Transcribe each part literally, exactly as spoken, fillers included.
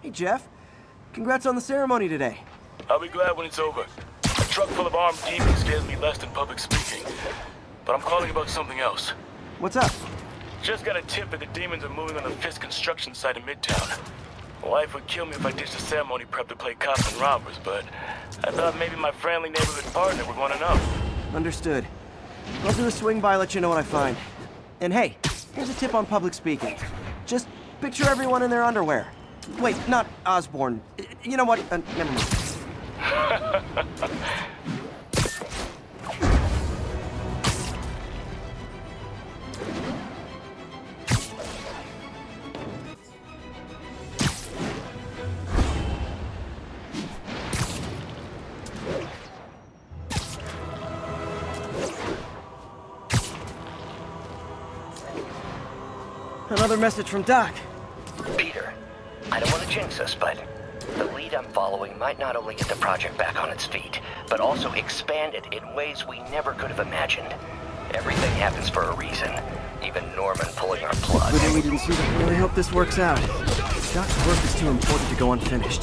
Hey, Jeff. Congrats on the ceremony today. I'll be glad when it's over. A truck full of armed demons scares me less than public speaking. But I'm calling about something else. What's up? Just got a tip that the demons are moving on the Fisk construction site in Midtown. My wife would kill me if I ditched the ceremony prep to play cops and robbers, but I thought maybe my friendly neighborhood partner would want to know. Understood. I'll do a swing by, let you know what I find. And hey, here's a tip on public speaking. Just picture everyone in their underwear. Wait, not Osborn. You know what? Uh, never mind. Another message from Doc. Peter, I don't want to jinx us, but the lead I'm following might not only get the project back on its feet, but also expand it in ways we never could have imagined. Everything happens for a reason, even Norman pulling our plug. Good thing we didn't see that. I really hope this works out. Doc's work is too important to go unfinished.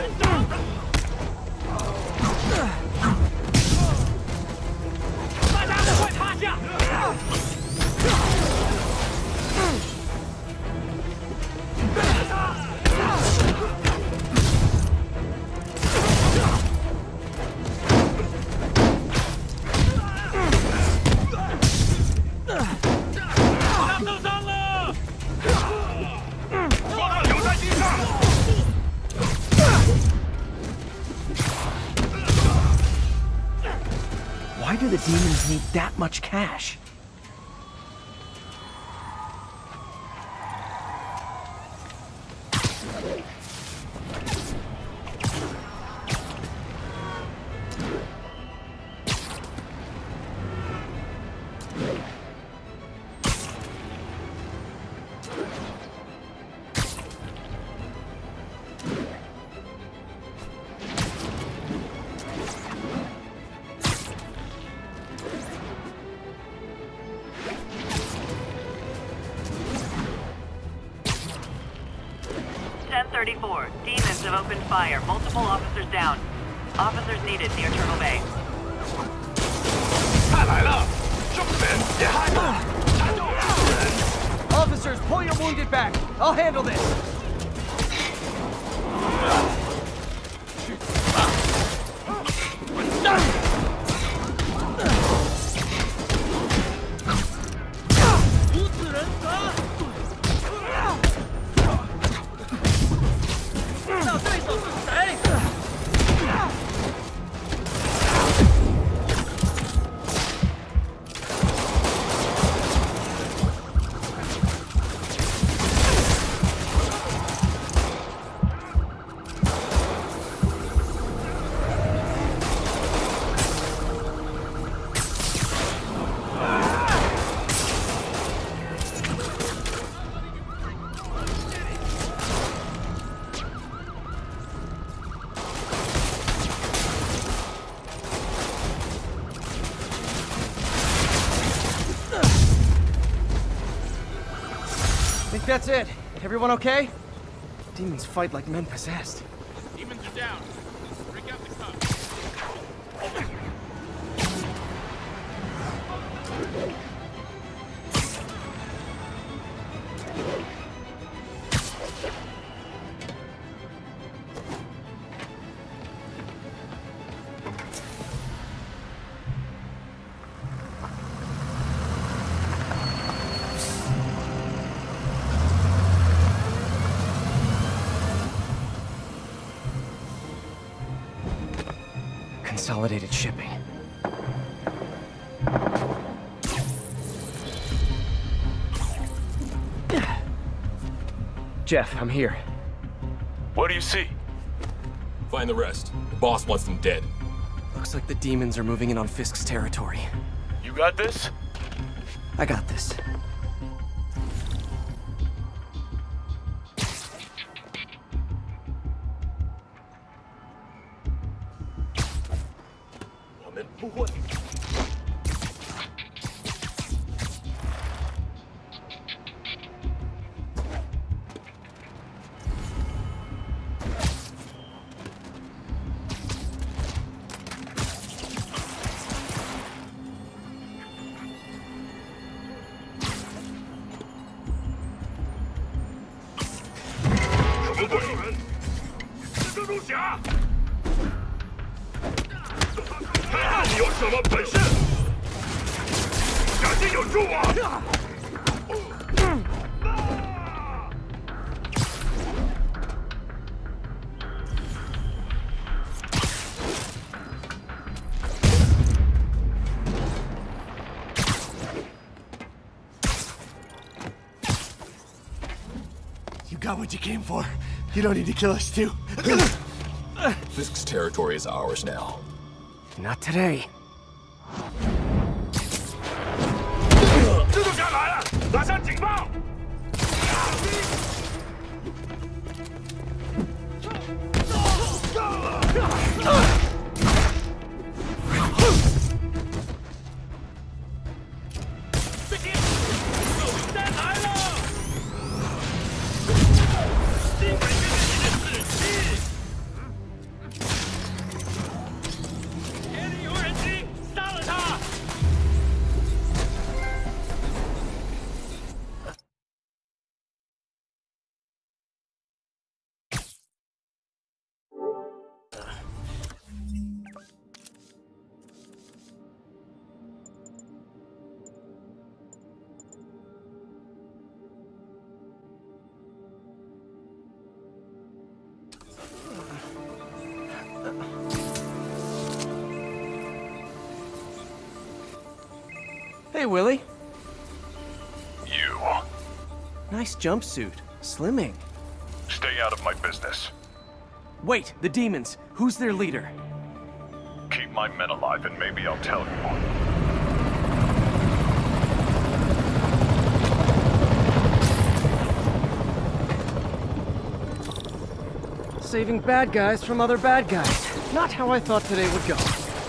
Why do the demons need that much cash? ten thirty-four. Demons have opened fire. Multiple officers down. Officers needed near Turtle Bay. Officers, pull your wounded back. I'll handle this. Think that's it. Everyone okay? Demons fight like men possessed. Demons are down. Break out the cup. Consolidated shipping. Jeff, I'm here. What do you see? Find the rest. The boss wants them dead. Looks like the demons are moving in on Fisk's territory. You got this? I got this. 能不输人。蜘蛛侠，看看你有什么本事！赶紧有助我！ You got what you came for. You don't need to kill us too. Fisk's territory is ours now. Not today. 蜘蛛侠来了，打响警报！ Hey, Willie. You. Nice jumpsuit. Slimming. Stay out of my business. Wait, the demons. Who's their leader? Keep my men alive and maybe I'll tell you. Saving bad guys from other bad guys. Not how I thought today would go.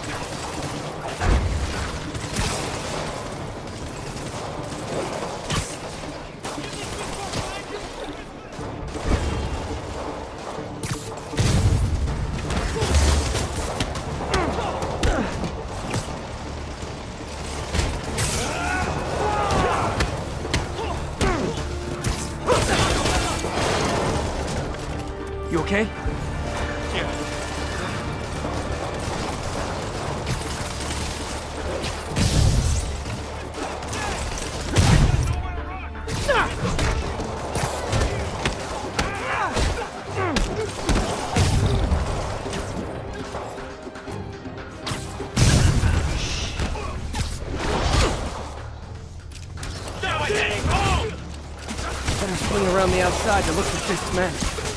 You okay? Better swing around the outside to look for Fisk's men.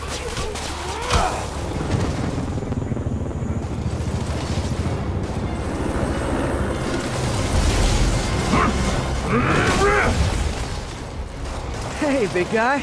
Hey, big guy.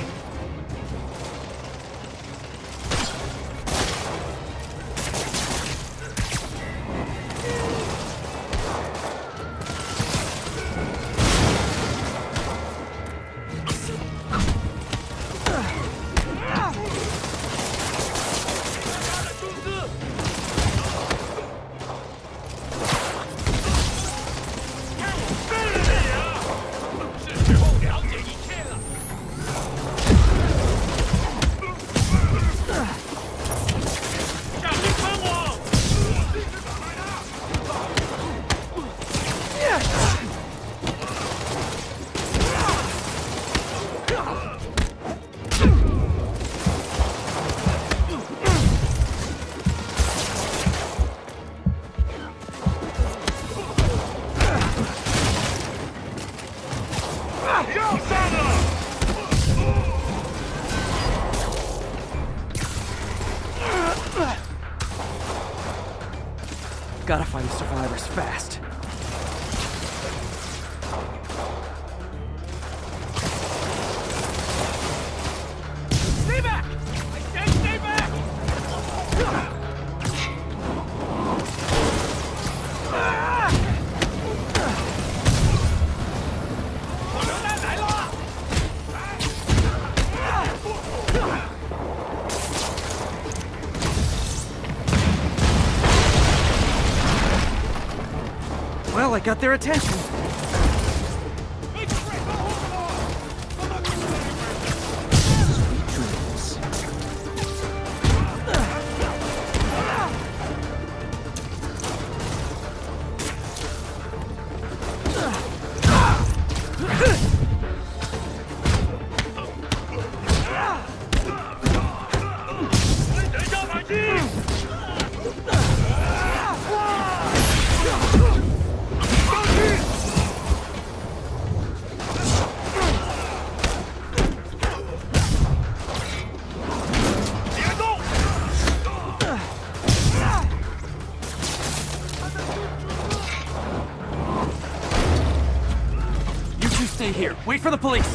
Gotta find the survivors fast. Stay back! I said stay back! Well, I got their attention. Sweet dreams. Wait for the police!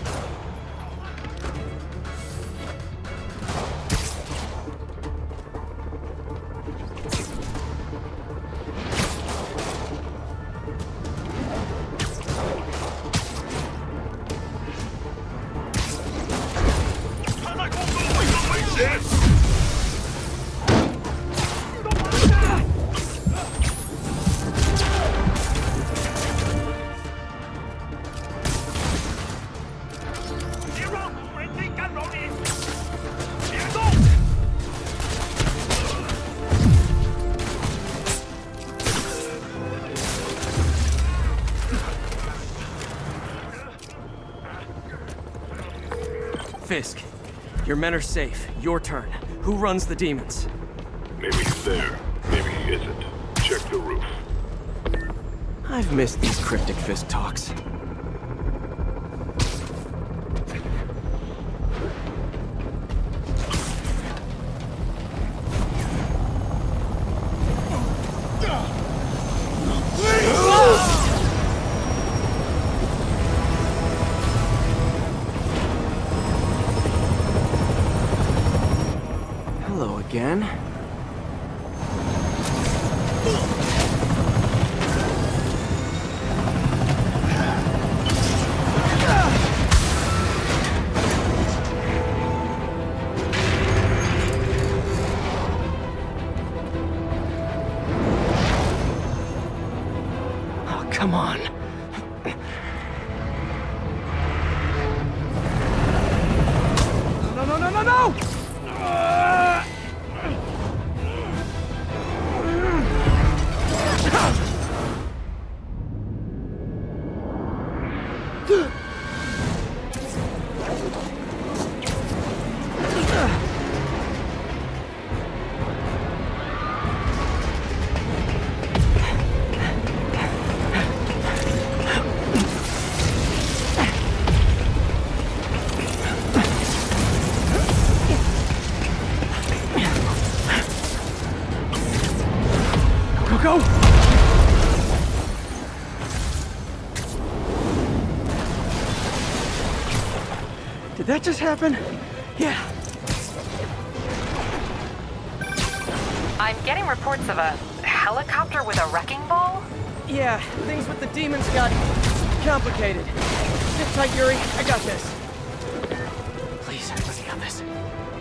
Fisk, your men are safe. Your turn. Who runs the demons? Maybe he's there. Maybe he isn't. Check the roof. I've missed these cryptic Fisk talks. Hello again. Oh, come on. No, no, no, no, no! Go! Did that just happen? Yeah. I'm getting reports of a helicopter with a wrecking ball? Yeah, things with the demons got complicated. Sit tight, Yuri. I got this. Please, let me got this.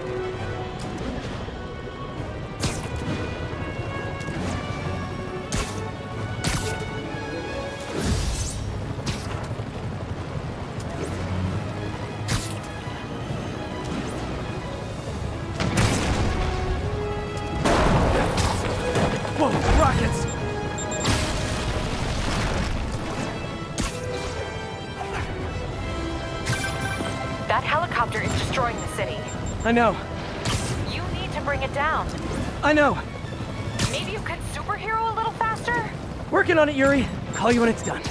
Whoa, rockets! That helicopter is destroying the city. I know. You need to bring it down. I know. Maybe you could superhero a little faster? Working on it, Yuri. Call you when it's done.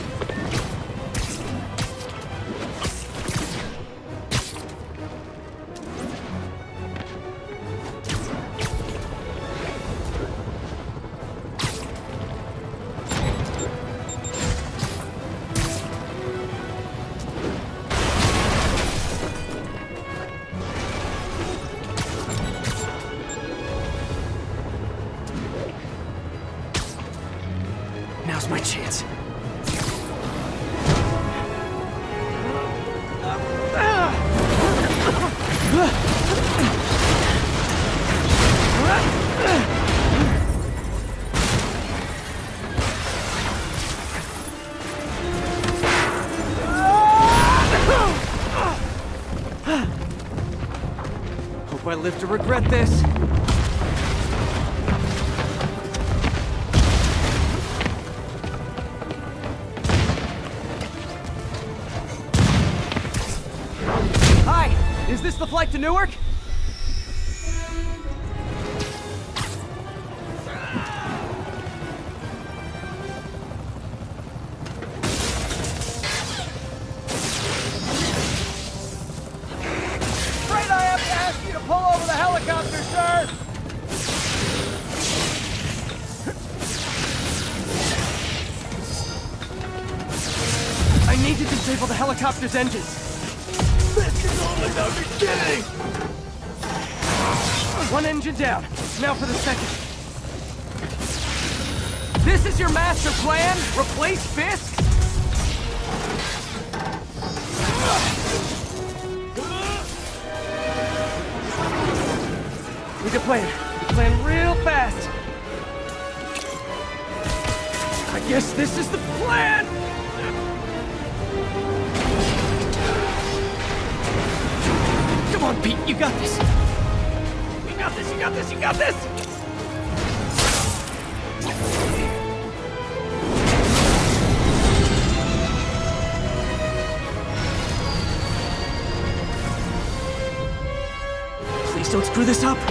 Now's my chance. Hope I live to regret this. Is this the flight to Newark? Afraid I have to ask you to pull over the helicopter, sir! I I need to disable the helicopter's engines. This is only the beginning! One engine down. Now for the second. This is your master plan? Replace Fisk? Need to plan. Plan real fast. I guess this is the plan! Come on, Pete, you got this! You got this, you got this, you got this! Please don't screw this up!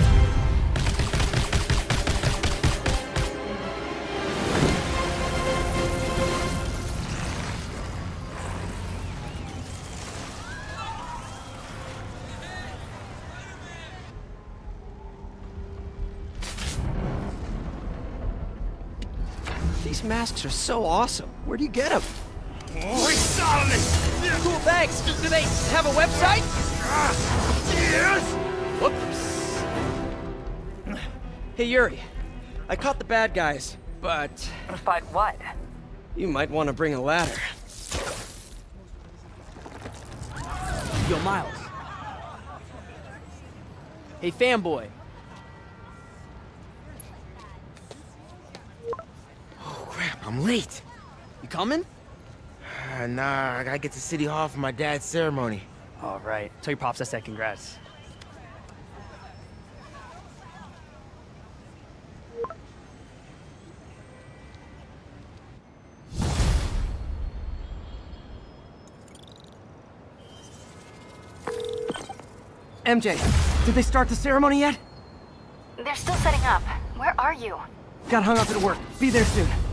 These masks are so awesome. Where do you get them? We saw this! Cool, thanks. Do they have a website? Yes! Whoops. Hey, Yuri. I caught the bad guys, but But what? you might want to bring a ladder. Yo, Miles. Hey, fanboy. Oh, crap, I'm late. You coming? Uh, nah, I gotta get to City Hall for my dad's ceremony. All right. Tell your pops I said congrats. M J, did they start the ceremony yet? They're still setting up. Where are you? Got hung up at work. Be there soon.